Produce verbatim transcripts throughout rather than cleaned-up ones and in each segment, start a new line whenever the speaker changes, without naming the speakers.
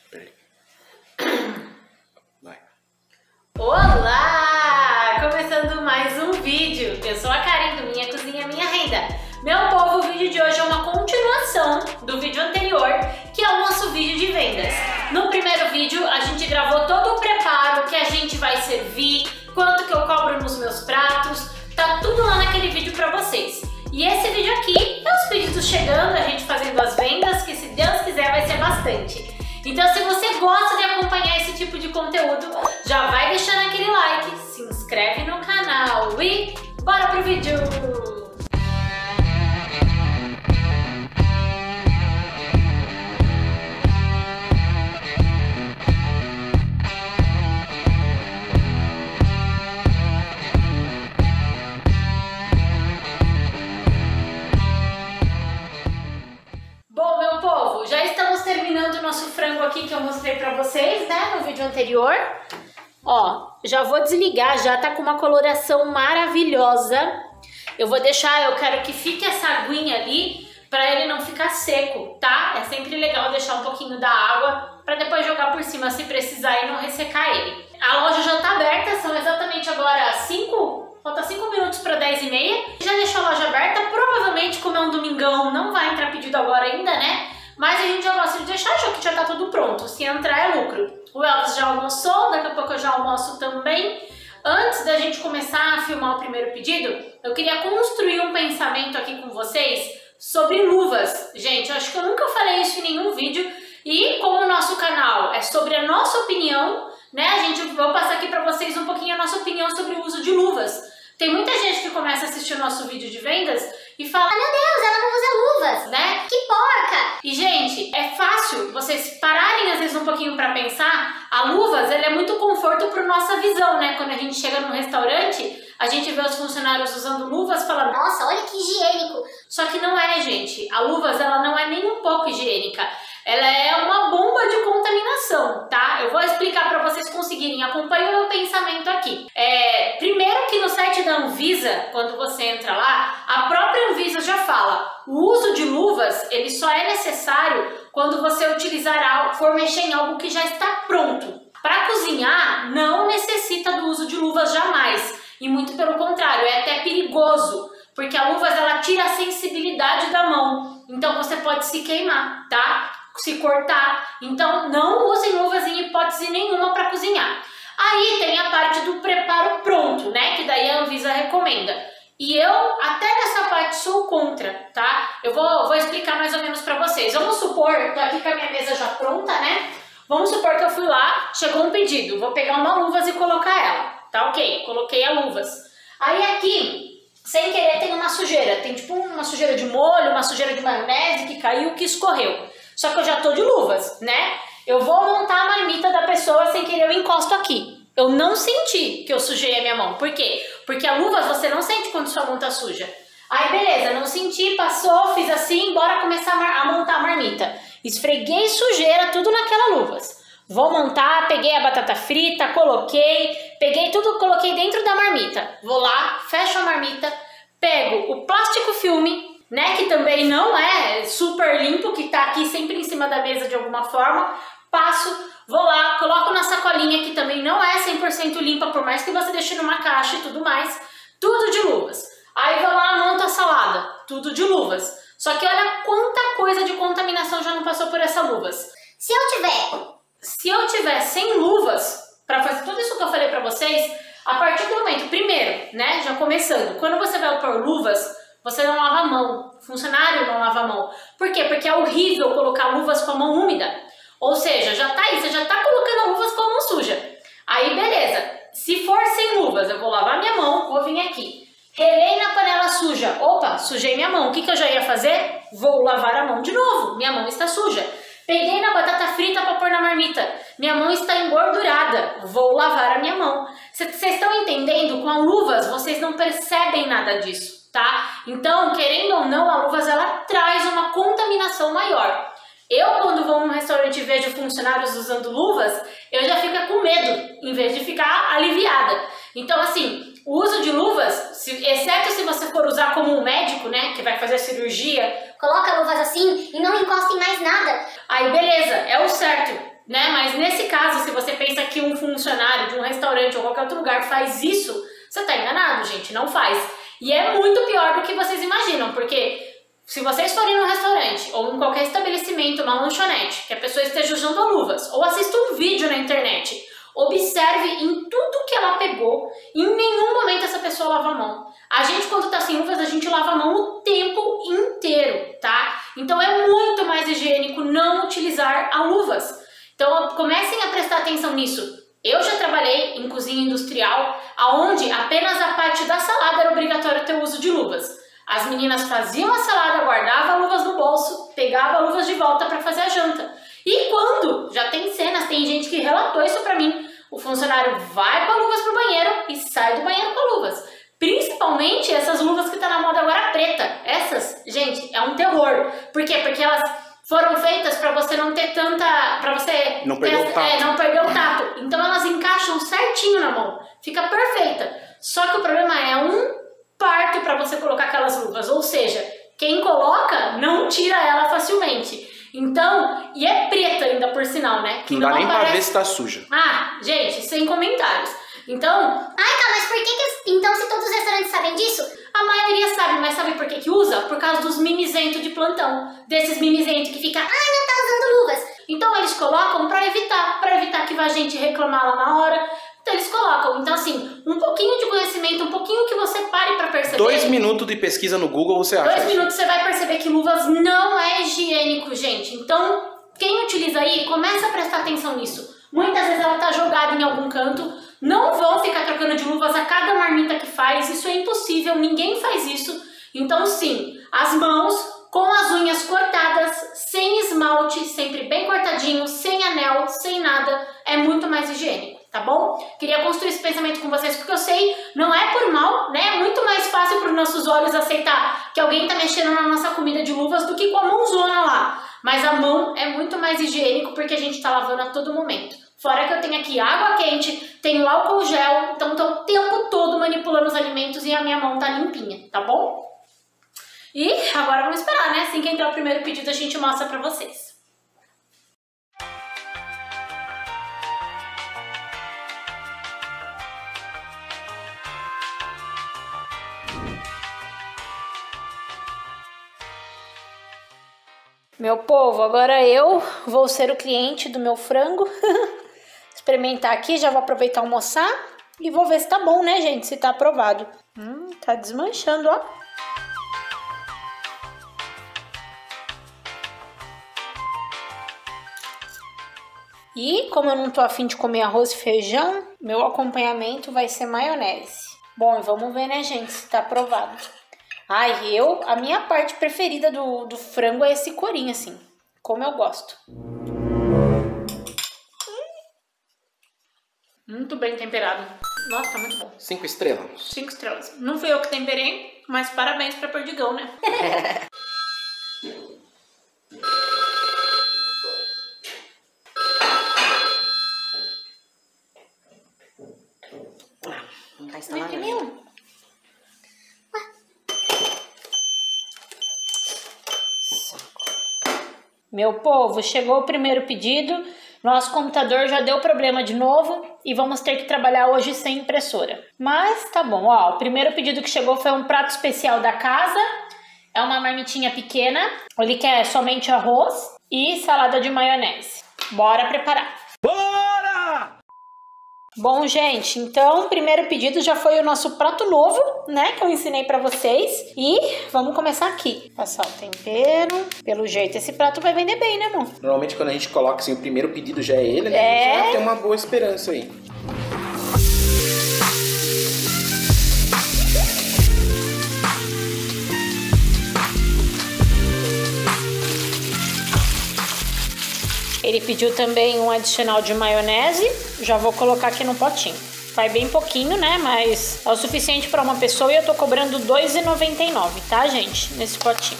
Vai.
Olá! Começando mais um vídeo. Eu sou a Karen do Minha Cozinha Minha Renda. Meu povo, o vídeo de hoje é uma continuação do vídeo anterior, que é o nosso vídeo de vendas. No primeiro vídeo, a gente gravou todo o preparo que a gente vai servir, quanto que eu cobro nos meus pratos, tá tudo lá naquele vídeo pra vocês. E esse vídeo aqui é os pedidos chegando, a gente fazendo as vendas, que se Deus quiser vai ser bastante. Então, se você gosta de acompanhar esse tipo de conteúdo, já vai deixando aquele like, se inscreve no canal e bora pro vídeo! Bom, meu povo, já estamos terminando o nosso frango aqui que eu mostrei pra vocês, né, no vídeo anterior. Ó, já vou desligar, já tá com uma coloração maravilhosa. Eu vou deixar, eu quero que fique essa aguinha ali pra ele não ficar seco, tá? É sempre legal deixar um pouquinho da água pra depois jogar por cima se precisar e não ressecar ele. A loja já tá aberta, são exatamente agora cinco... Falta cinco minutos para dez e meia. Já deixou a loja aberta. Provavelmente, como é um domingão, não vai entrar pedido agora ainda, né? Mas a gente já gosta de deixar, já que já tá tudo pronto. Se entrar é lucro. O Elvis já almoçou, daqui a pouco eu já almoço também. Antes da gente começar a filmar o primeiro pedido, eu queria construir um pensamento aqui com vocês sobre luvas. Gente, eu acho que eu nunca falei isso em nenhum vídeo. E como o nosso canal é sobre a nossa opinião, né? A gente vou passar aqui para vocês um pouquinho a nossa opinião sobre o uso de luvas. Tem muita gente que começa a assistir o nosso vídeo de vendas e fala: ah, meu Deus, ela não usa luvas, né? Que porca! E, gente, é fácil vocês pararem às vezes um pouquinho para pensar. A luvas, ela é muito conforto para nossa visão, né? Quando a gente chega num restaurante, a gente vê os funcionários usando luvas e fala: nossa, olha que higiênico. Só que não é, gente. A luvas, ela não é nem um pouco higiênica. Ela é uma bomba de contaminação, tá? Eu vou explicar para vocês conseguirem. Acompanhe o meu pensamento aqui. É, primeiro que no site da Anvisa, quando você entra lá, a própria Anvisa já fala: o uso de luvas, ele só é necessário quando você utilizar algo, for mexer em algo que já está pronto. Para cozinhar, não necessita do uso de luvas jamais. E muito pelo contrário, é até perigoso. Porque a luvas, ela tira a sensibilidade da mão. Então você pode se queimar, tá? Se cortar. Então não usem luvas em hipótese nenhuma para cozinhar. Aí tem a parte do preparo pronto, né? Que daí a Anvisa recomenda. E eu até nessa parte sou contra, tá? Eu vou, vou explicar mais ou menos para vocês. Vamos supor, tô aqui com a minha mesa já pronta, né? Vamos supor que eu fui lá, chegou um pedido. Vou pegar uma luvas e colocar ela. Tá ok, coloquei a luvas. Aí aqui, sem querer, tem uma sujeira. Tem tipo uma sujeira de molho, uma sujeira de maionese que caiu, que escorreu. Só que eu já tô de luvas, né? Eu vou montar a marmita da pessoa, sem querer eu encosto aqui. Eu não senti que eu sujei a minha mão. Por quê? Porque a luvas você não sente quando sua mão tá suja. Aí beleza, não senti, passou, fiz assim, bora começar a montar a marmita. Esfreguei sujeira, tudo naquela luvas. Vou montar, peguei a batata frita, coloquei, peguei tudo, coloquei dentro da marmita. Vou lá, fecho a marmita, pego o plástico filme, né, que também não é super limpo, que tá aqui sempre em cima da mesa de alguma forma, passo, vou lá, coloco na sacolinha, que também não é cem por cento limpa, por mais que você deixe numa caixa e tudo mais, tudo de luvas. Aí vou lá, monto a salada, tudo de luvas. Só que olha quanta coisa de contaminação já não passou por essa luvas. Se eu tiver... Se eu tiver sem luvas, para fazer tudo isso que eu falei para vocês, a partir do momento, primeiro, né, já começando, quando você vai pôr luvas, você não lava a mão, o funcionário não lava a mão. Por quê? Porque é horrível colocar luvas com a mão úmida. Ou seja, já tá aí, você já tá colocando luvas com a mão suja. Aí beleza, se for sem luvas, eu vou lavar minha mão, vou vir aqui. Relei na panela suja, opa, sujei minha mão, o que que eu já ia fazer? Vou lavar a mão de novo, minha mão está suja. Peguei na batata frita para pôr na marmita. Minha mão está engordurada. Vou lavar a minha mão. Vocês estão entendendo? Com as luvas, vocês não percebem nada disso, tá? Então, querendo ou não, a luvas, ela traz uma contaminação maior. Eu, quando vou num restaurante e vejo funcionários usando luvas, eu já fico com medo, em vez de ficar aliviada. Então, assim, O uso de luvas, se, exceto se você for usar como um médico, né, que vai fazer a cirurgia,
coloca luvas assim e não encosta em mais nada.
Aí beleza, é o certo, né? Mas nesse caso, se você pensa que um funcionário de um restaurante ou qualquer outro lugar faz isso, você tá enganado, gente, não faz. E é muito pior do que vocês imaginam, porque se vocês forem num restaurante ou em qualquer estabelecimento, uma lanchonete, que a pessoa esteja usando luvas, ou assista um vídeo na internet, observe em tudo que ela pegou, em nenhum momento essa pessoa lava a mão. A gente, quando tá sem luvas, a gente lava a mão o tempo inteiro, tá? Então é muito mais higiênico não utilizar a luvas. Então comecem a prestar atenção nisso. Eu já trabalhei em cozinha industrial, onde apenas a parte da salada era obrigatório ter o uso de luvas. As meninas faziam a salada, guardavam luvas no bolso, pegavam luvas de volta para fazer a janta. E quando, já tem cenas, tem gente que relatou isso pra mim, o funcionário vai com luvas pro banheiro e sai do banheiro com luvas. Principalmente essas luvas que tá na moda agora preta. Essas, gente, é um terror. Por quê? Porque elas foram feitas para você não ter tanta... para você
não perder
ter,
o tato.
É, não perder o tato. Então elas encaixam certinho na mão. Fica perfeita. Só que o problema é um parto para você colocar aquelas luvas. Ou seja, quem coloca não tira ela facilmente. Então, e é preta ainda por sinal, né? Que
não dá
não
nem
aparece...
pra ver se tá suja.
Ah, gente, sem comentários. Então...
Ai, tá, mas por que que... Então, se todos os restaurantes sabem disso?
A maioria sabe, mas sabe por que que usa? Por causa dos mimizentos de plantão. Desses mimizentos que fica...
Ai, não tá usando luvas.
Então, eles colocam pra evitar. Pra evitar que vá gente reclamar lá na hora. Então, eles colocam. Então, assim, um pouquinho de conhecimento, um pouquinho que você pare pra perceber.
Dois minutos de pesquisa no Google, você acha?
Dois minutos você vai perceber que luvas não é higiênico, gente. Então, quem utiliza aí, começa a prestar atenção nisso. Muitas vezes ela tá jogada em algum canto. Não vão ficar trocando de luvas a cada marmita que faz. Isso é impossível, ninguém faz isso. Então, sim, as mãos com as unhas cortadas, sem esmalte, sempre bem cortadinho, sem anel, sem nada, é muito mais higiênico. Tá bom? Queria construir esse pensamento com vocês porque eu sei, não é por mal, né? É muito mais fácil para os nossos olhos aceitar que alguém tá mexendo na nossa comida de luvas do que com a mãozona lá. Mas a mão é muito mais higiênico porque a gente tá lavando a todo momento. Fora que eu tenho aqui água quente, tenho álcool gel, então tô o tempo todo manipulando os alimentos e a minha mão tá limpinha, tá bom? E agora vamos esperar, né? Assim que entrar o primeiro pedido a gente mostra pra vocês. Meu povo, agora eu vou ser o cliente do meu frango. Experimentar aqui, já vou aproveitar almoçar e vou ver se tá bom, né, gente? Se tá aprovado. Hum, tá desmanchando, ó. E como eu não tô afim de comer arroz e feijão, meu acompanhamento vai ser maionese. Bom, e vamos ver, né, gente, se tá aprovado. Ai, eu, a minha parte preferida do, do frango é esse corinho, assim, como eu gosto. Muito bem temperado. Nossa, tá muito bom.
Cinco estrelas.
Cinco estrelas. Não fui eu que temperei, mas parabéns pra Perdigão, né?
Não tá instalando
Nem
ainda.
nenhum. Meu povo, chegou o primeiro pedido, nosso computador já deu problema de novo e vamos ter que trabalhar hoje sem impressora. Mas tá bom, ó, o primeiro pedido que chegou foi um prato especial da casa, é uma marmitinha pequena, ele quer somente arroz e salada de maionese. Bora preparar!
Bora!
Bom, gente, então o primeiro pedido já foi o nosso prato novo, né, que eu ensinei pra vocês. E vamos começar aqui. Passar o tempero. Pelo jeito, esse prato vai vender bem, né, amor?
Normalmente quando a gente coloca assim, o primeiro pedido já é ele, né?
É.
A gente já tem uma boa esperança aí.
Ele pediu também um adicional de maionese, já vou colocar aqui no potinho. Vai bem pouquinho, né, mas é o suficiente para uma pessoa e eu tô cobrando dois reais e noventa e nove centavos, tá, gente, nesse potinho.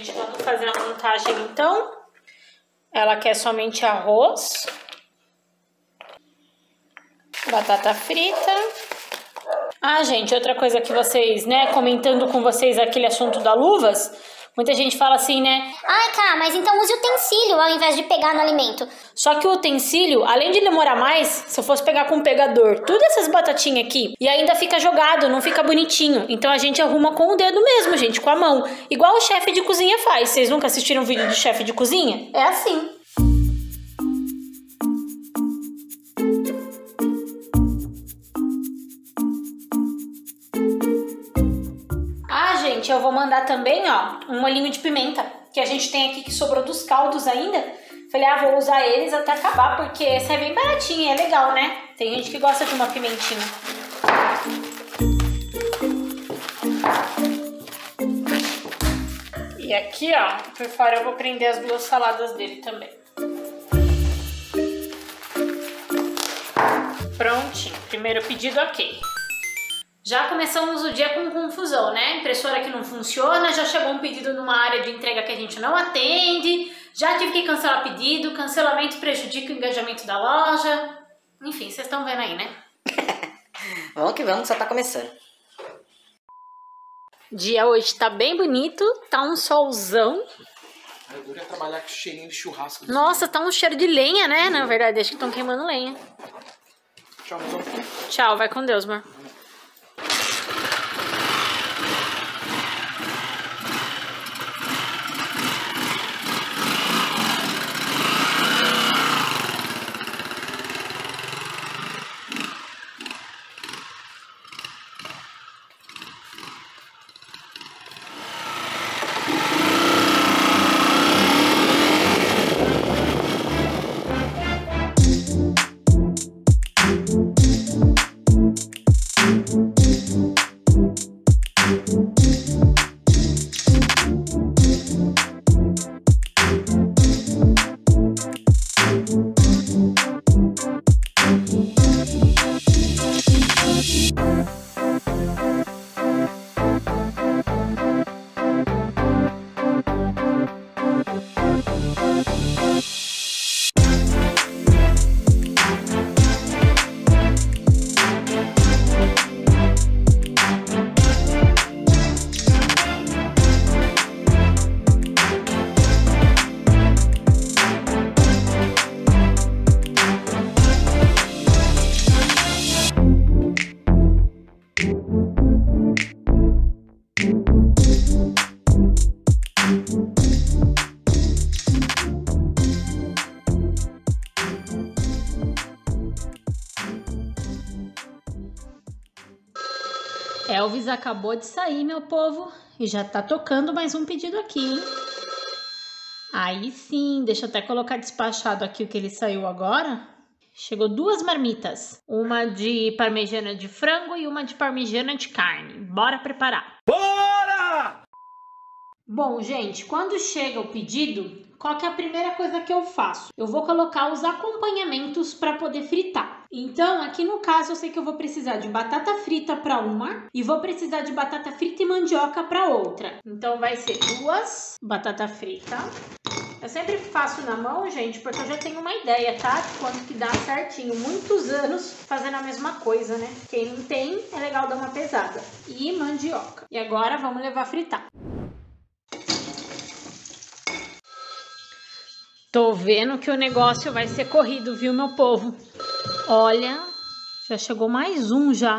gente, vamos fazer a montagem então. Ela quer somente arroz, batata frita. Ah, gente, outra coisa que vocês, né, comentando com vocês aquele assunto da luvas, muita gente fala assim, né?
Ai, Cá, mas então use utensílio ao invés de pegar no alimento.
Só que o utensílio, além de demorar mais, se eu fosse pegar com um pegador, tudo essas batatinhas aqui, e ainda fica jogado, não fica bonitinho. Então a gente arruma com o dedo mesmo, gente, com a mão. Igual o chefe de cozinha faz. Vocês nunca assistiram um vídeo de chefe de cozinha? É assim. Eu vou mandar também, ó, um molhinho de pimenta que a gente tem aqui que sobrou dos caldos ainda. Falei, ah, vou usar eles até acabar, porque esse é bem baratinho, é legal, né? Tem gente que gosta de uma pimentinha. E aqui, ó, por fora eu vou prender as duas saladas dele também. Prontinho, primeiro pedido ok. Já começamos o dia com confusão, né? Impressora que não funciona, já chegou um pedido numa área de entrega que a gente não atende, já tive que cancelar pedido, cancelamento prejudica o engajamento da loja. Enfim, vocês estão vendo aí, né?
Vamos que vamos, só tá começando.
Dia hoje tá bem bonito, tá um solzão.
Eu queria trabalhar com cheirinho de churrasco.
Nossa, tá um cheiro de lenha, né? Na verdade, acho que estão queimando lenha.
Tchau, meus amor.
Tchau, vai com Deus, amor. Elvis acabou de sair, meu povo, e já tá tocando mais um pedido aqui, hein? Aí sim, deixa eu até colocar despachado aqui o que ele saiu agora. Chegou duas marmitas, uma de parmegiana de frango e uma de parmegiana de carne. Bora preparar!
Bora!
Bom, gente, quando chega o pedido, qual que é a primeira coisa que eu faço? Eu vou colocar os acompanhamentos para poder fritar. Então, aqui no caso, eu sei que eu vou precisar de batata frita para uma e vou precisar de batata frita e mandioca para outra. Então, vai ser duas batata frita. Eu sempre faço na mão, gente, porque eu já tenho uma ideia, tá? De quanto que dá certinho. Muitos anos fazendo a mesma coisa, né? Quem não tem, é legal dar uma pesada. E mandioca. E agora, vamos levar a fritar. Tô vendo que o negócio vai ser corrido, viu, meu povo? Olha, já chegou mais um já.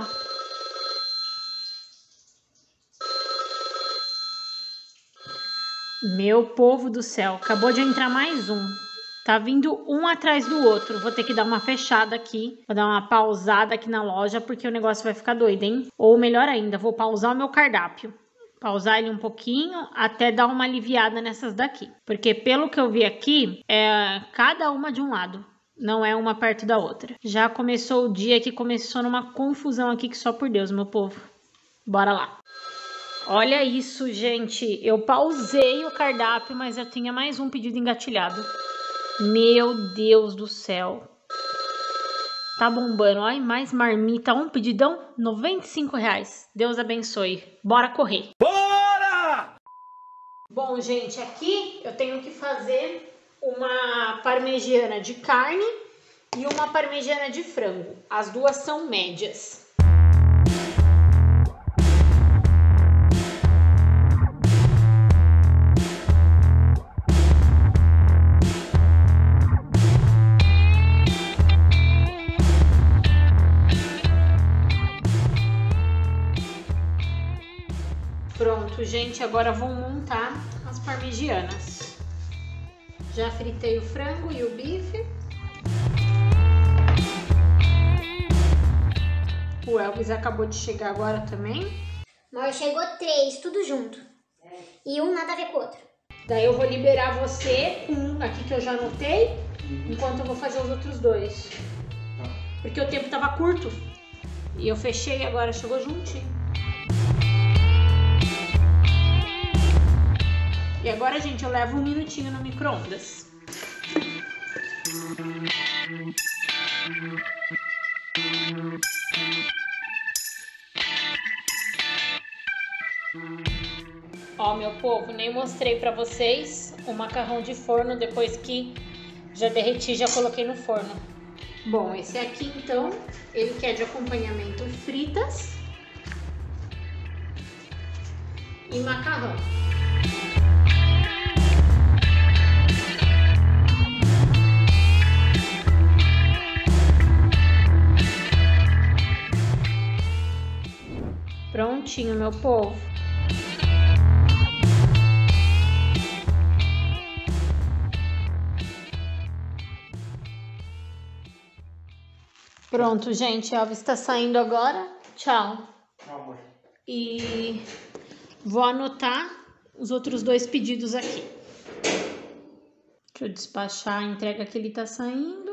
Meu povo do céu, acabou de entrar mais um. Tá vindo um atrás do outro. Vou ter que dar uma fechada aqui. Vou dar uma pausada aqui na loja, porque o negócio vai ficar doido, hein? Ou melhor ainda, vou pausar o meu cardápio. Pausar ele um pouquinho até dar uma aliviada nessas daqui. Porque pelo que eu vi aqui, é cada uma de um lado. Não é uma perto da outra. Já começou o dia que começou numa confusão aqui que só por Deus, meu povo. Bora lá. Olha isso, gente. Eu pausei o cardápio, mas eu tinha mais um pedido engatilhado. Meu Deus do céu. Tá bombando. Ai, mais marmita. Um pedidão, noventa e cinco reais. Deus abençoe. Bora correr.
Bora!
Bom, gente, aqui eu tenho que fazer uma parmegiana de carne e uma parmegiana de frango. As duas são médias. Pronto, gente, agora vou montar as parmegianas. Já fritei o frango e o bife. O Elvis acabou de chegar agora também.
Amor, chegou três, tudo junto. E um nada a ver com o outro.
Daí eu vou liberar você com um aqui que eu já anotei, enquanto eu vou fazer os outros dois. Porque o tempo tava curto. E eu fechei e agora chegou juntinho. E agora, gente, eu levo um minutinho no micro-ondas. Ó, meu povo, nem mostrei pra vocês o macarrão de forno depois que já derreti, já coloquei no forno. Bom, esse aqui, então, ele quer de acompanhamento fritas e macarrão. Prontinho, meu povo. Pronto, gente. Elvis está saindo agora. Tchau.
Tchau, amor.
E vou anotar os outros dois pedidos aqui. Deixa eu despachar a entrega que ele tá saindo.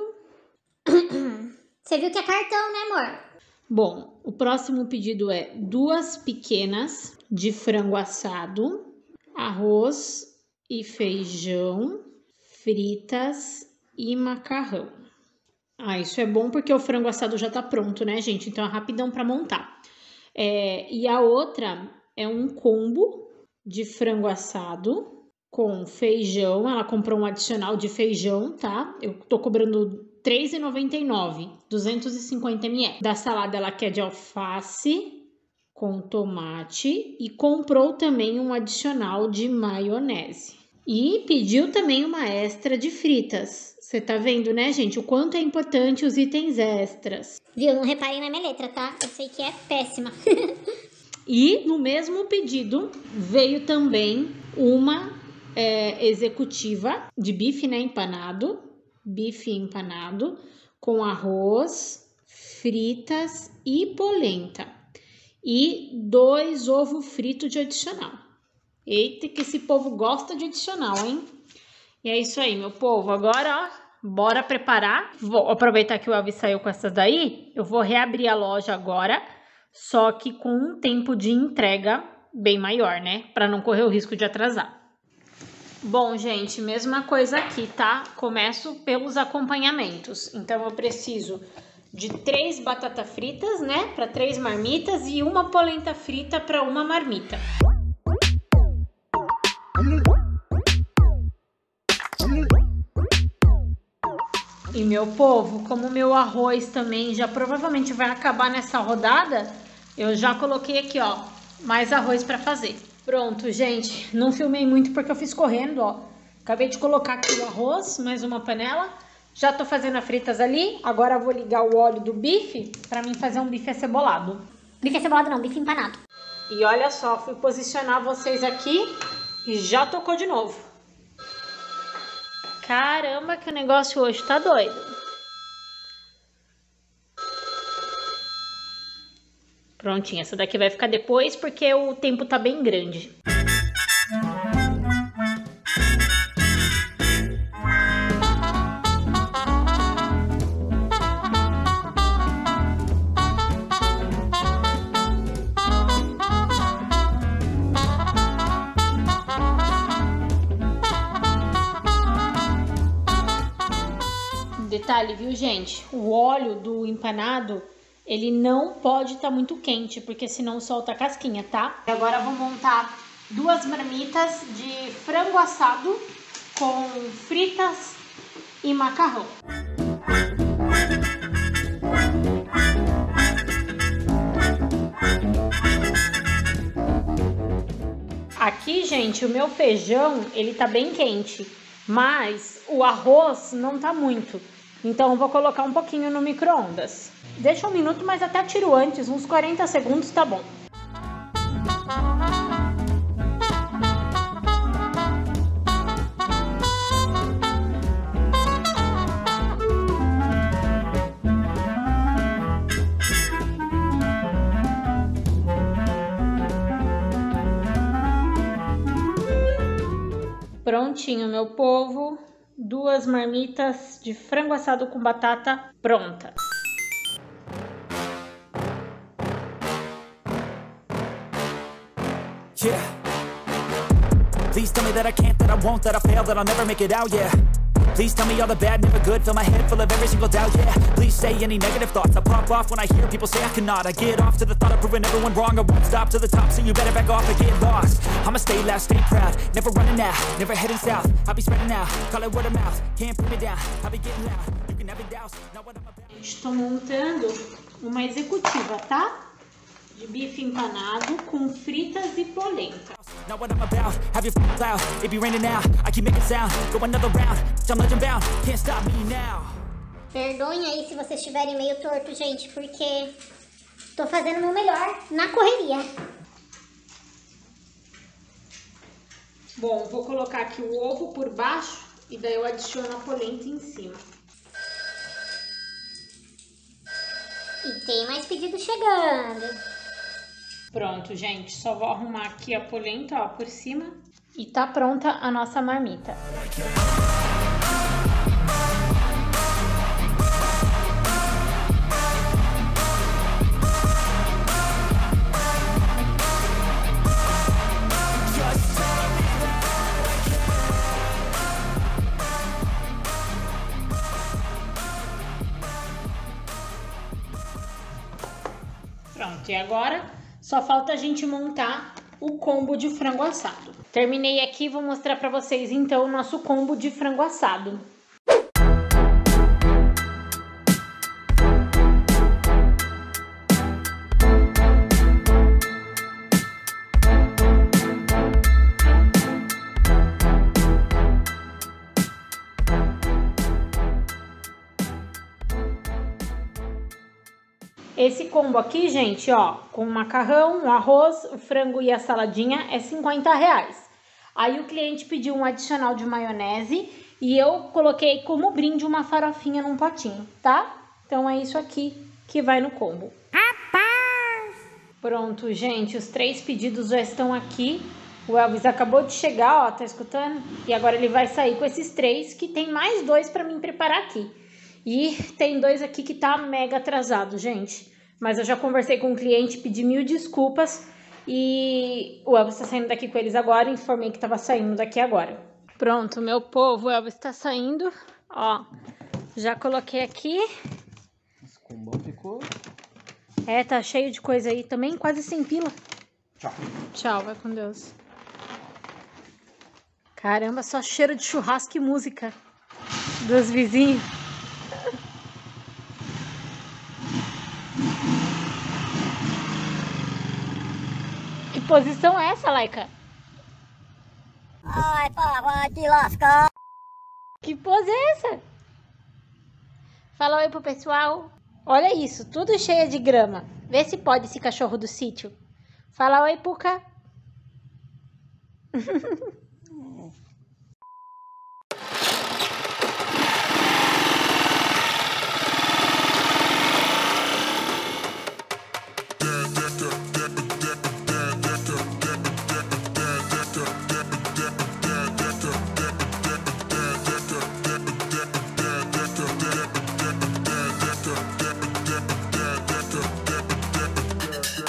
Você viu que é cartão, né, amor?
Bom, o próximo pedido é duas pequenas de frango assado, arroz e feijão, fritas e macarrão. Ah, isso é bom porque o frango assado já tá pronto, né, gente? Então é rapidão para montar. É, e a outra é um combo de frango assado com feijão. Ela comprou um adicional de feijão, tá? Eu tô cobrando três reais e noventa e nove centavos, duzentos e cinquenta mililitros. Da salada ela quer de alface com tomate e comprou também um adicional de maionese. E pediu também uma extra de fritas. Você tá vendo, né, gente, o quanto é importante os itens extras.
Viu? Não reparem na minha letra, tá? Eu sei que é péssima.
E no mesmo pedido veio também uma é, executiva de bife, né, empanado. Bife empanado com arroz, fritas e polenta. E dois ovos fritos de adicional. Eita, que esse povo gosta de adicional, hein? E é isso aí, meu povo. Agora, ó, bora preparar. Vou aproveitar que o Elvis saiu com essas daí. Eu vou reabrir a loja agora, só que com um tempo de entrega bem maior, né? Para não correr o risco de atrasar. Bom, gente, mesma coisa aqui, tá? Começo pelos acompanhamentos. Então, eu preciso de três batatas fritas, né? Para três marmitas e uma polenta frita para uma marmita. E, meu povo, como o meu arroz também já provavelmente vai acabar nessa rodada, eu já coloquei aqui, ó, mais arroz para fazer. Pronto, gente, não filmei muito porque eu fiz correndo, ó. Acabei de colocar aqui o arroz, mais uma panela. Já tô fazendo as fritas ali. Agora eu vou ligar o óleo do bife pra mim fazer um bife acebolado.
Bife acebolado não, bife empanado.
E olha só, fui posicionar vocês aqui e já tocou de novo. Caramba, que o negócio hoje tá doido. Prontinho, essa daqui vai ficar depois porque o tempo tá bem grande. Detalhe, viu, gente? O óleo do empanado, ele não pode estar muito quente, porque senão solta a casquinha, tá? Agora eu vou montar duas marmitas de frango assado com fritas e macarrão. Aqui, gente, o meu feijão, ele tá bem quente, mas o arroz não tá muito. Então eu vou colocar um pouquinho no micro-ondas. Deixa um minuto, mas até tiro antes, uns quarenta segundos tá bom. Prontinho, meu povo. Duas marmitas de frango assado com batata pronta.
Yeah. Please tell me that I can't, that I won't, that I fail, that I'll never make it out, yeah. Please tell me all the bad, never good, fill my head full of every single doubt, yeah. Please say any negative thoughts, I pop off when I hear people say I cannot. I get off to the thought of proving everyone wrong, I won't stop to the top, so you better back off and get lost. I'ma stay loud, stay proud, never running out, never heading south. I'll be spreading out, call it word of mouth, can't put me down, I'll be getting loud, you can never doubt, not what I'm about.
Estou montando uma executiva, tá? De bife empanado com fritas e polenta.
Not what I'm about, have your f***ing cloud, it be raining now, I keep making sound, go another round, I'm legend bound, can't stop me now.
Perdoem aí se vocês estiverem meio torto, gente, porque tô fazendo o meu melhor na correria.
Bom, vou colocar aqui o ovo por baixo e daí eu adiciono a polenta em cima.
E tem mais pedido chegando.
Pronto, gente, só vou arrumar aqui a polenta, ó, por cima. E tá pronta a nossa marmita. Pronto, e agora só falta a gente montar o combo de frango assado. Terminei aqui, vou mostrar pra vocês então o nosso combo de frango assado. Esse combo aqui, gente, ó, com o macarrão, o arroz, o frango e a saladinha é cinquenta reais. Aí o cliente pediu um adicional de maionese e eu coloquei como brinde uma farofinha num potinho, tá? Então é isso aqui que vai no combo. Rapaz! Pronto, gente, os três pedidos já estão aqui. O Elvis acabou de chegar, ó, tá escutando? E agora ele vai sair com esses três, que tem mais dois pra mim preparar aqui. E tem dois aqui que tá mega atrasado, gente. Mas eu já conversei com o cliente, pedi mil desculpas. E o Elvis tá saindo daqui com eles agora. Informei que tava saindo daqui agora. Pronto, meu povo, o Elvis tá saindo. Ó, já coloquei aqui.
Esse combão ficou...
É, tá cheio de coisa aí também, quase sem pila.
Tchau.
Tchau, vai com Deus. Caramba, só cheiro de churrasco e música dos vizinhos. Que posição é essa, Laika?
Ai, pá, vai te lascar.
Que pose é essa? Fala oi pro pessoal. Olha isso, tudo cheio de grama. Vê se pode esse cachorro do sítio. Fala oi, Puca.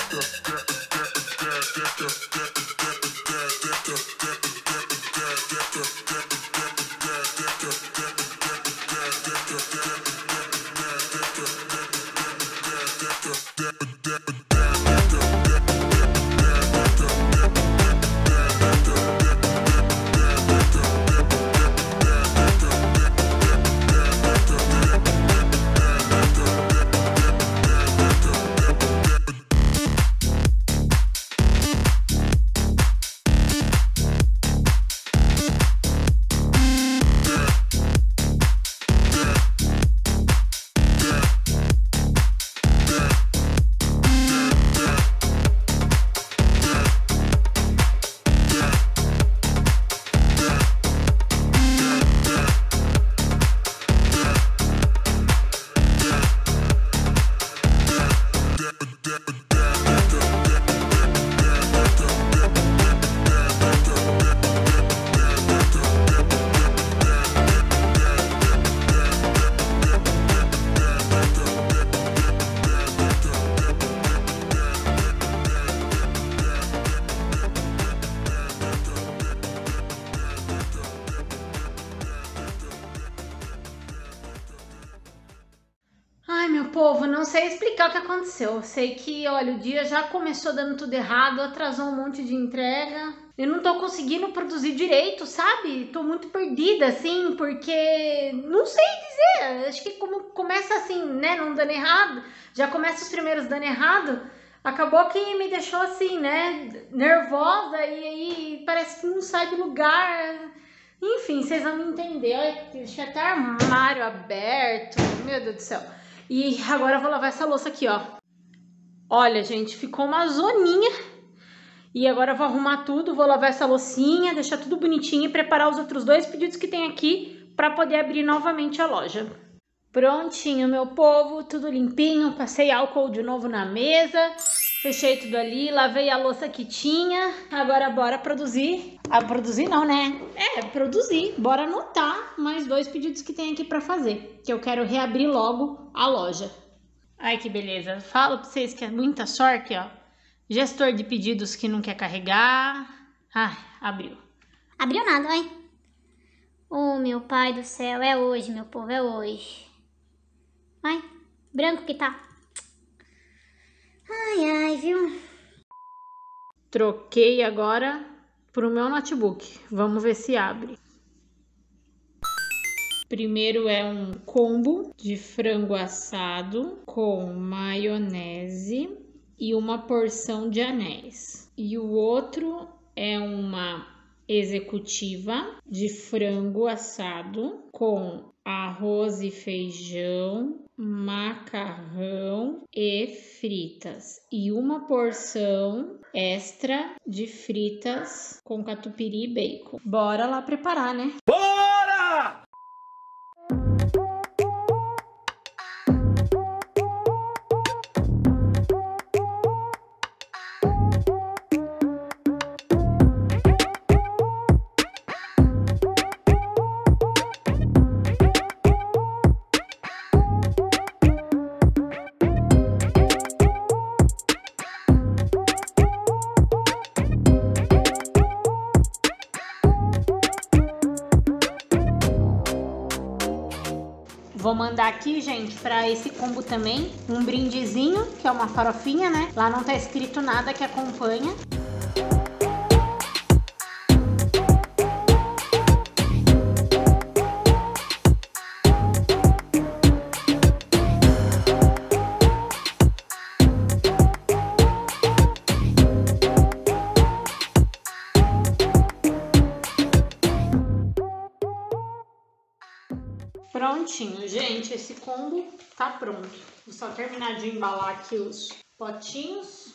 Yeah.
povo, não sei explicar o que aconteceu. Eu sei que, olha, o dia já começou dando tudo errado, atrasou um monte de entrega. Eu não tô conseguindo produzir direito, sabe? Tô muito perdida, assim, porque não sei dizer. Acho que como começa assim, né, não dando errado, já começa os primeiros dando errado, acabou que me deixou assim, né, nervosa e aí parece que não sai do lugar. Enfim, vocês vão me entender. Olha, deixei até armário aberto, meu Deus do céu. E agora eu vou lavar essa louça aqui, ó. Olha, gente, ficou uma zoninha. E agora eu vou arrumar tudo, vou lavar essa loucinha, deixar tudo bonitinho e preparar os outros dois pedidos que tem aqui para poder abrir novamente a loja. Prontinho, meu povo, tudo limpinho, passei álcool de novo na mesa, fechei tudo ali, lavei a louça que tinha. Agora bora produzir. Ah, produzir não, né? É, produzir. Bora anotar mais dois pedidos que tem aqui para fazer, que eu quero reabrir logo a loja. Ai, que beleza. Falo para vocês que é muita sorte, ó. Gestor de pedidos que não quer carregar. Ai, abriu.
Abriu nada, vai. Oh, meu pai do céu, é hoje, meu povo, é hoje. Ai, branco que tá. Ai, ai, viu?
Troquei agora pro meu notebook. Vamos ver se abre. Primeiro é um combo de frango assado com maionese e uma porção de anéis. E o outro é uma executiva de frango assado com arroz e feijão, macarrão e fritas. E uma porção extra de fritas com catupiry e bacon. Bora lá preparar, né?
Bora!
Vou mandar aqui, gente, para esse combo também, um brindezinho, que é uma farofinha, né? Lá não tá escrito nada que acompanha. Prontinho, gente, esse combo tá pronto. Vou só terminar de embalar aqui os potinhos.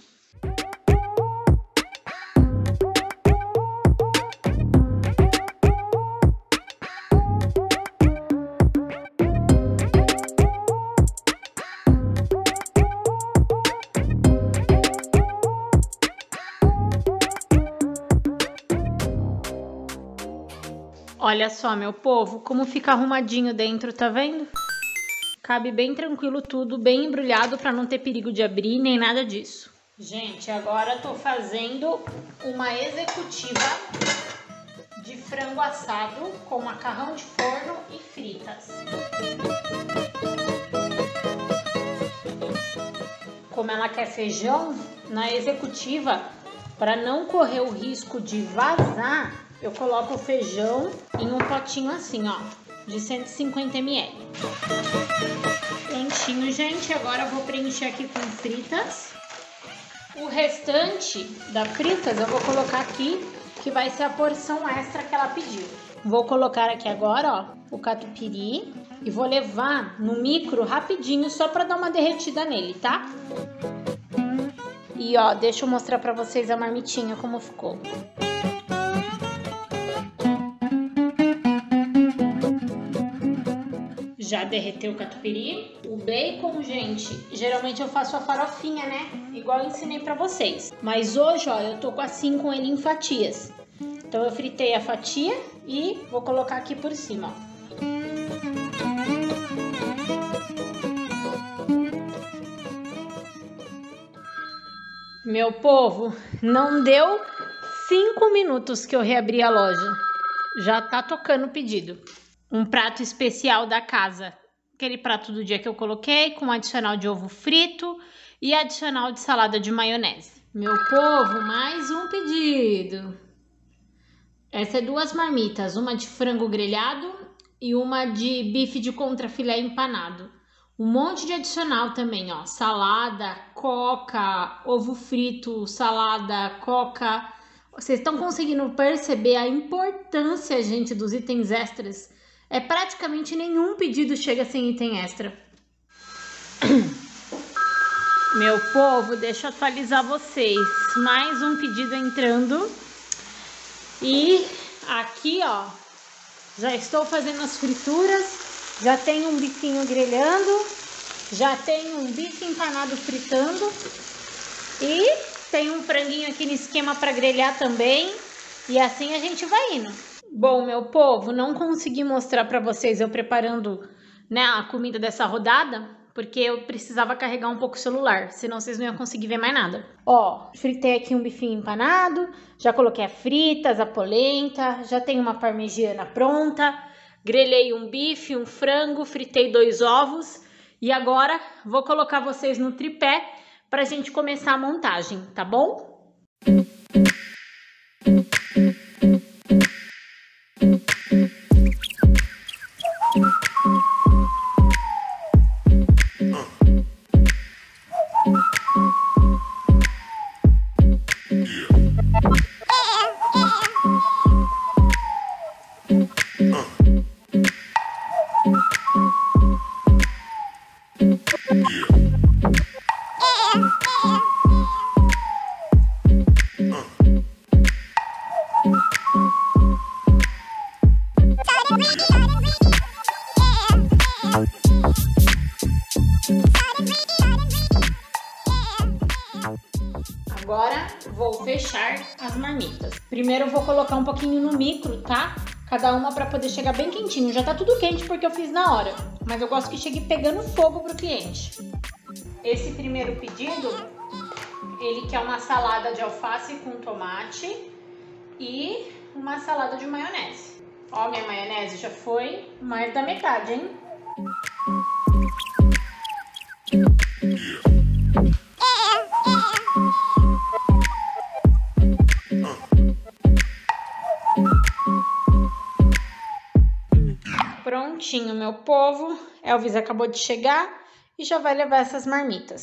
Olha só, meu povo, como fica arrumadinho dentro, tá vendo? Cabe bem tranquilo tudo, bem embrulhado para não ter perigo de abrir, nem nada disso. Gente, agora tô fazendo uma executiva de frango assado com macarrão de forno e fritas. Como ela quer feijão, na executiva, para não correr o risco de vazar, eu coloco o feijão em um potinho assim, ó, de cento e cinquenta mililitros. Prontinho, gente. Agora eu vou preencher aqui com fritas. O restante da fritas eu vou colocar aqui, que vai ser a porção extra que ela pediu. Vou colocar aqui agora, ó, o catupiry e vou levar no micro rapidinho, só para dar uma derretida nele, tá? E ó, deixa eu mostrar para vocês a marmitinha como ficou. Já derreteu o catupiry. O bacon, gente, geralmente eu faço a farofinha, né? Igual eu ensinei pra vocês. Mas hoje, ó, eu tô assim com ele em fatias. Então eu fritei a fatia e vou colocar aqui por cima, ó. Meu povo, não deu cinco minutos que eu reabri a loja. Já tá tocando o pedido. Um prato especial da casa. aquele prato do dia que eu coloquei, com adicional de ovo frito e adicional de salada de maionese. Meu povo, mais um pedido. Essa é duas marmitas, uma de frango grelhado e uma de bife de contrafilé empanado. Um monte de adicional também, ó, salada, coca, ovo frito, salada, coca. Vocês estão conseguindo perceber a importância, gente, dos itens extras? É praticamente nenhum pedido chega sem item extra. Meu povo, deixa eu atualizar vocês. Mais um pedido entrando. E aqui, ó, já estou fazendo as frituras. Já tem um bifinho grelhando. Já tem um bife empanado fritando. E tem um franguinho aqui no esquema para grelhar também. E assim a gente vai indo. Bom, meu povo, não consegui mostrar para vocês eu preparando, né, a comida dessa rodada. Porque eu precisava carregar um pouco o celular, senão vocês não iam conseguir ver mais nada. Ó, fritei aqui um bifinho empanado, já coloquei a fritas, a polenta, já tenho uma parmegiana pronta, grelhei um bife, um frango, fritei dois ovos e agora vou colocar vocês no tripé pra gente começar a montagem, tá bom? Agora vou fechar as marmitas. Primeiro eu vou colocar um pouquinho no micro, tá? Cada uma para poder chegar bem quentinho. Já tá tudo quente porque eu fiz na hora, mas eu gosto que chegue pegando fogo pro cliente. Esse primeiro pedido, ele quer uma salada de alface com tomate e uma salada de maionese. Ó, minha maionese já foi mais da metade, hein? Prontinho, meu povo. Elvis acabou de chegar e já vai levar essas marmitas.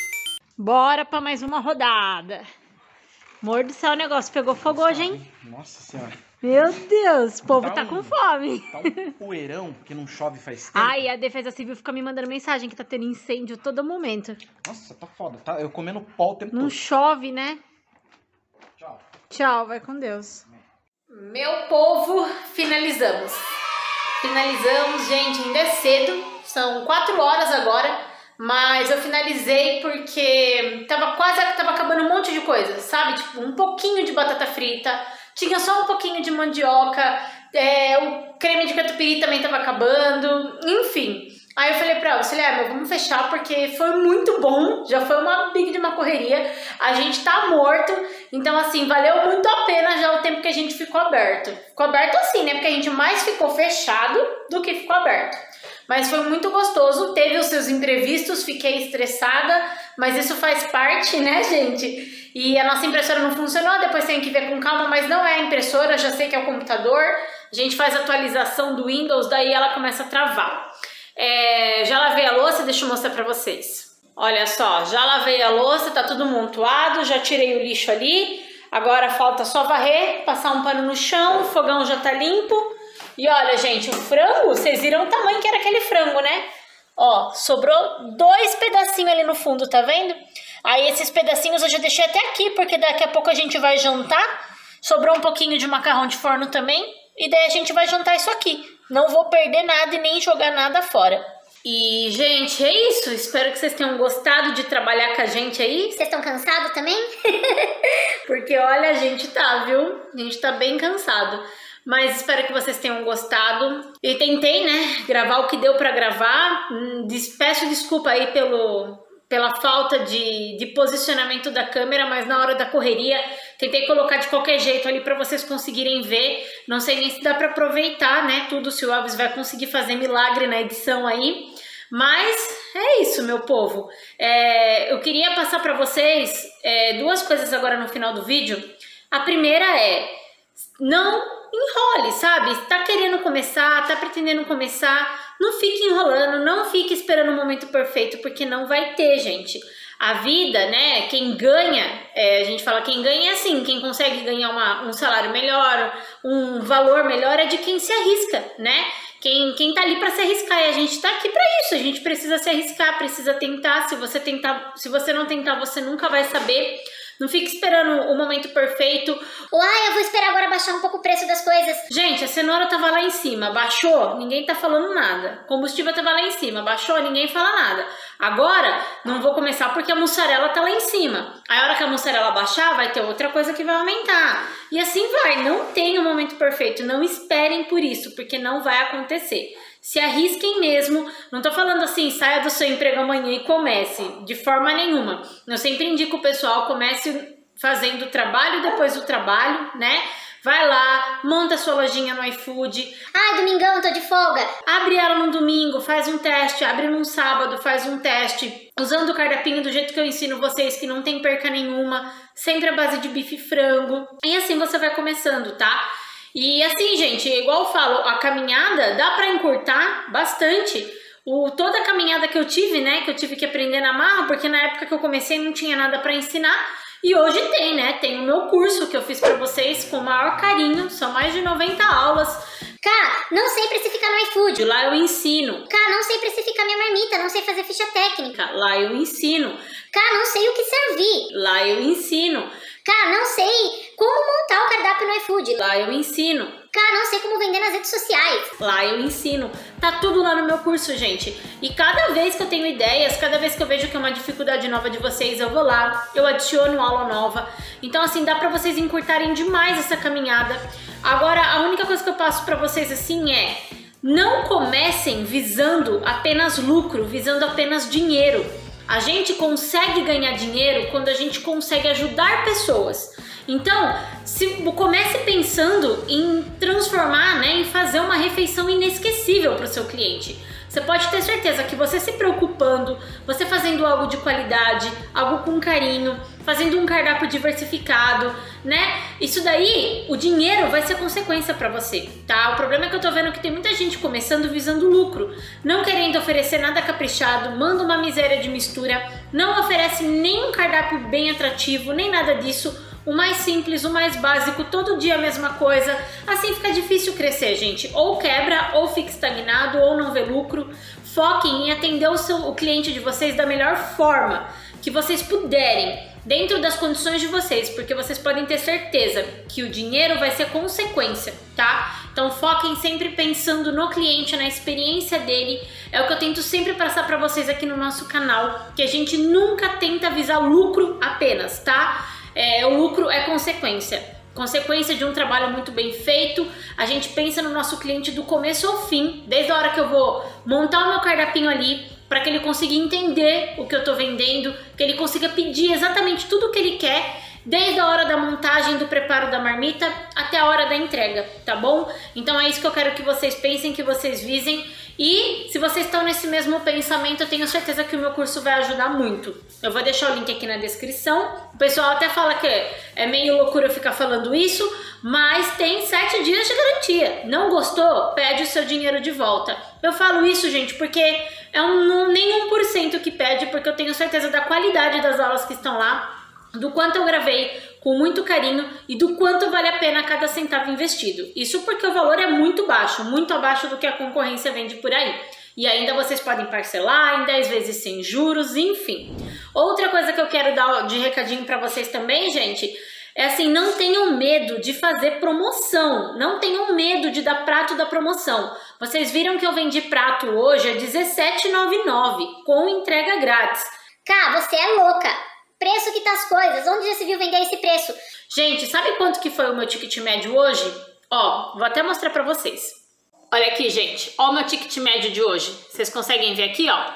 Bora para mais uma rodada. Amor do céu, o negócio pegou fogo hoje, hein?
Nossa senhora.
Meu Deus, o povo tá,
tá
um, com fome.
Tá um poeirão, porque não chove faz tempo.
Ai, a Defesa Civil fica me mandando mensagem que tá tendo incêndio todo momento.
Nossa, tá foda. Tá, eu comendo pó o tempo
não
todo.
Não chove, né?
Tchau.
Tchau, vai com Deus. Meu povo, finalizamos. Finalizamos, gente, ainda é cedo. São quatro horas agora. Mas eu finalizei porque tava quase tava acabando um monte de coisa, sabe? Tipo, um pouquinho de batata frita, tinha só um pouquinho de mandioca, é, o creme de catupiry também tava acabando, enfim. Aí eu falei pra ela, falei, ah, vamos fechar porque foi muito bom, já foi uma big de uma correria, a gente tá morto, então assim, valeu muito a pena já o tempo que a gente ficou aberto. Ficou aberto assim, né? Porque a gente mais ficou fechado do que ficou aberto. Mas foi muito gostoso, teve os seus imprevistos, fiquei estressada, mas isso faz parte, né, gente? E a nossa impressora não funcionou, depois tem que ver com calma, mas não é a impressora, já sei que é o computador. A gente faz atualização do Windows, daí ela começa a travar. É, já lavei a louça, deixa eu mostrar pra vocês. Olha só, já lavei a louça, tá tudo montuado, já tirei o lixo ali. Agora falta só varrer, passar um pano no chão, o fogão já tá limpo. E olha, gente, o frango, vocês viram o tamanho que era aquele frango, né? Ó, sobrou dois pedacinhos ali no fundo, tá vendo? Aí esses pedacinhos eu já deixei até aqui, porque daqui a pouco a gente vai jantar. Sobrou um pouquinho de macarrão de forno também. E daí a gente vai jantar isso aqui. Não vou perder nada e nem jogar nada fora. E, gente, é isso. Espero que vocês tenham gostado de trabalhar com a gente aí.
Vocês estão cansados também?
Porque, olha, a gente tá, viu? A gente tá bem cansado. Mas espero que vocês tenham gostado. E tentei, né, gravar o que deu pra gravar. Peço desculpa aí pelo, pela falta de, de posicionamento da câmera, mas na hora da correria tentei colocar de qualquer jeito ali pra vocês conseguirem ver. Não sei nem se dá pra aproveitar, né, tudo, se o Elvis vai conseguir fazer milagre na edição aí. Mas é isso, meu povo. É, eu queria passar para vocês é, duas coisas agora no final do vídeo. A primeira é, não enrole, sabe? Tá querendo começar, tá pretendendo começar, não fique enrolando, não fique esperando o momento perfeito, porque não vai ter, gente. A vida, né, quem ganha, é, a gente fala quem ganha é assim, quem consegue ganhar uma, um salário melhor, um valor melhor é de quem se arrisca, né? Quem, quem tá ali para se arriscar, e a gente tá aqui para isso, a gente precisa se arriscar, precisa tentar. Se você tentar, se você não tentar, você nunca vai saber. Não fique esperando o momento perfeito.
Uai, eu vou esperar agora baixar um pouco o preço das coisas.
Gente, a cenoura tava lá em cima, baixou, ninguém tá falando nada. Combustível tava lá em cima, baixou, ninguém fala nada. Agora, não vou começar porque a mussarela tá lá em cima. Aí a hora que a mussarela baixar, vai ter outra coisa que vai aumentar. E assim vai, não tem um momento perfeito, não esperem por isso, porque não vai acontecer. Se arrisquem mesmo, não tô falando assim, saia do seu emprego amanhã e comece, de forma nenhuma. Eu sempre indico o pessoal, comece fazendo o trabalho depois do trabalho, né? Vai lá, monta sua lojinha no iFood.
Ai, domingão, tô de folga.
Abre ela no domingo, faz um teste, abre num sábado, faz um teste. Usando o cardápio do jeito que eu ensino vocês, que não tem perca nenhuma, sempre a base de bife e frango. E assim você vai começando, tá? E assim, gente, igual eu falo, a caminhada dá pra encurtar bastante. O, toda a caminhada que eu tive, né, que eu tive que aprender na marra, porque na época que eu comecei não tinha nada pra ensinar. E hoje tem, né, tem o meu curso que eu fiz pra vocês com o maior carinho, são mais de noventa aulas.
Cá, não sei precificar no iFood.
Lá eu ensino.
Cá, não sei precificar minha marmita, não sei fazer ficha técnica.
Lá eu ensino.
Cá, não sei o que servir.
Lá eu ensino.
Cá, não sei como montar o cardápio no iFood.
Lá eu ensino.
Cá, não sei como vender nas redes sociais.
Lá eu ensino. Tá tudo lá no meu curso, gente. E cada vez que eu tenho ideias, cada vez que eu vejo que é uma dificuldade nova de vocês, eu vou lá, eu adiciono aula nova. Então, assim, dá pra vocês encurtarem demais essa caminhada. Agora, a única coisa que eu passo pra vocês, assim, é... não comecem visando apenas lucro, visando apenas dinheiro. A gente consegue ganhar dinheiro quando a gente consegue ajudar pessoas. Então, se comece pensando em transformar, né, em fazer uma refeição inesquecível para o seu cliente. Você pode ter certeza que você se preocupando, você fazendo algo de qualidade, algo com carinho, fazendo um cardápio diversificado, né? Isso daí, o dinheiro vai ser consequência para você, tá? O problema é que eu tô vendo que tem muita gente começando visando lucro, não querendo oferecer nada caprichado, manda uma miséria de mistura, não oferece nem um cardápio bem atrativo, nem nada disso. O mais simples, o mais básico, todo dia a mesma coisa. Assim fica difícil crescer, gente. Ou quebra, ou fica estagnado, ou não vê lucro. Foquem em atender o, seu, o cliente de vocês da melhor forma que vocês puderem, dentro das condições de vocês, porque vocês podem ter certeza que o dinheiro vai ser consequência, tá? Então foquem sempre pensando no cliente, na experiência dele. É o que eu tento sempre passar pra vocês aqui no nosso canal, que a gente nunca tenta visar lucro apenas, tá? É, o lucro é consequência, consequência de um trabalho muito bem feito. A gente pensa no nosso cliente do começo ao fim, desde a hora que eu vou montar o meu cardápio ali, para que ele consiga entender o que eu tô vendendo, que ele consiga pedir exatamente tudo o que ele quer, desde a hora da montagem, do preparo da marmita até a hora da entrega, tá bom? Então é isso que eu quero que vocês pensem, que vocês visem. E se vocês estão nesse mesmo pensamento, eu tenho certeza que o meu curso vai ajudar muito. Eu vou deixar o link aqui na descrição. O pessoal até fala que é meio loucura eu ficar falando isso, mas tem sete dias de garantia. Não gostou? Pede o seu dinheiro de volta. Eu falo isso, gente, porque é um, nem um por cento que pede, porque eu tenho certeza da qualidade das aulas que estão lá, do quanto eu gravei com muito carinho e do quanto vale a pena cada centavo investido. Isso porque o valor é muito baixo, muito abaixo do que a concorrência vende por aí. E ainda vocês podem parcelar em dez vezes sem juros, enfim. Outra coisa que eu quero dar de recadinho para vocês também, gente, é assim, não tenham medo de fazer promoção, não tenham medo de dar prato da promoção. Vocês viram que eu vendi prato hoje a dezessete reais e noventa e nove centavos, com entrega grátis.
Cá, você é louca! Preço que tá as coisas, onde já se viu vender esse preço?
Gente, sabe quanto que foi o meu ticket médio hoje? Ó, vou até mostrar pra vocês. Olha aqui, gente, ó o meu ticket médio de hoje. Vocês conseguem ver aqui, ó?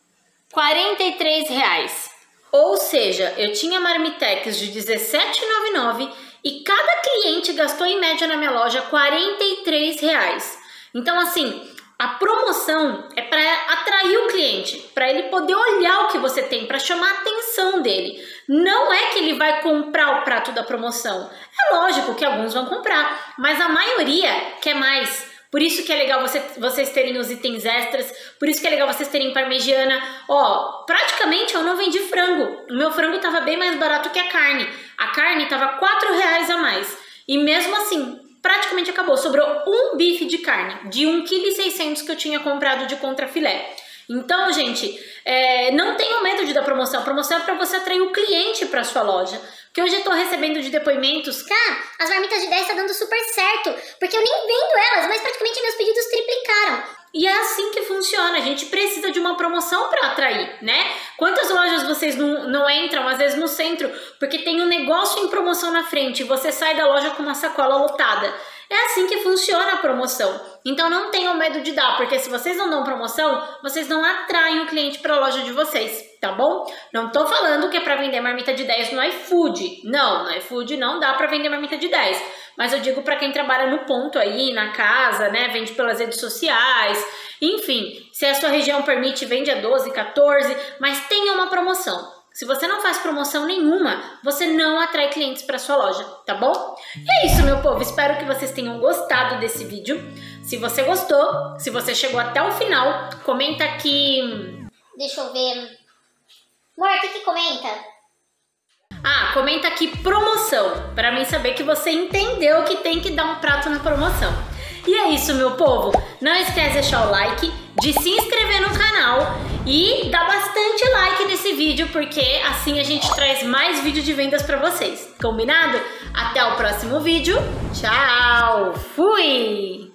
quarenta e três reais. Ou seja, eu tinha marmitex de dezessete reais e noventa e nove centavos e cada cliente gastou em média na minha loja quarenta e três reais. Então, assim, A promoção é para atrair o cliente, para ele poder olhar o que você tem, para chamar a atenção dele. Não é que ele vai comprar o prato da promoção. É lógico que alguns vão comprar, mas a maioria quer mais. Por isso que é legal você, vocês terem os itens extras, por isso que é legal vocês terem parmegiana. Ó, praticamente eu não vendi frango. O meu frango tava bem mais barato que a carne. A carne tava quatro reais a mais. E mesmo assim, praticamente acabou. Sobrou um bife de carne, de um vírgula seis quilos que eu tinha comprado de contrafilé. Então, gente, é, não tenham medo de dar promoção. A promoção é para você atrair o cliente para sua loja. Que hoje eu tô recebendo de depoimentos.
Cara, as marmitas de dez tá dando super certo, porque eu nem vendo elas, mas praticamente meus pedidos triplicaram.
E é assim que funciona, a gente precisa de uma promoção para atrair, né? Quantas lojas vocês não, não entram, às vezes no centro, porque tem um negócio em promoção na frente e você sai da loja com uma sacola lotada. É assim que funciona a promoção. Então não tenham medo de dar, porque se vocês não dão promoção, vocês não atraem o cliente para a loja de vocês, tá bom? Não tô falando que é para vender marmita de dez no iFood. Não, no iFood não dá para vender marmita de dez. Mas eu digo para quem trabalha no ponto aí, na casa, né? Vende pelas redes sociais. Enfim, se a sua região permite, vende a doze, quatorze, mas tenha uma promoção. Se você não faz promoção nenhuma, você não atrai clientes para sua loja, tá bom? E é isso, meu povo. Espero que vocês tenham gostado desse vídeo. Se você gostou, se você chegou até o final, comenta aqui...
Deixa eu ver... Amor, o que que comenta?
Ah, comenta aqui promoção, para mim saber que você entendeu que tem que dar um prato na promoção. E é isso, meu povo. Não esquece de deixar o like, de se inscrever no canal e dar bastante like nesse vídeo, porque assim a gente traz mais vídeo de vendas para vocês. Combinado? Até o próximo vídeo. Tchau! Fui!